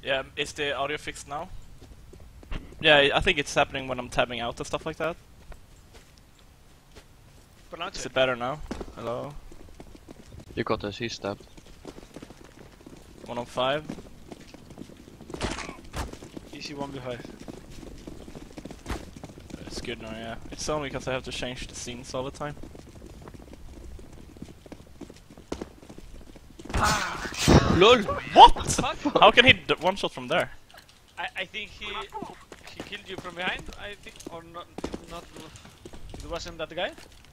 Yeah, is the audio fixed now? Yeah, I think it's happening when I'm tabbing out and stuff like that. Is it better now? Hello? You got a C-stab. 105. Easy 1v5. It's good now, yeah. It's only because I have to change the scenes all the time. LOL! What? How can he one shot from there? I think he killed you from behind, I think, or not, it wasn't that guy?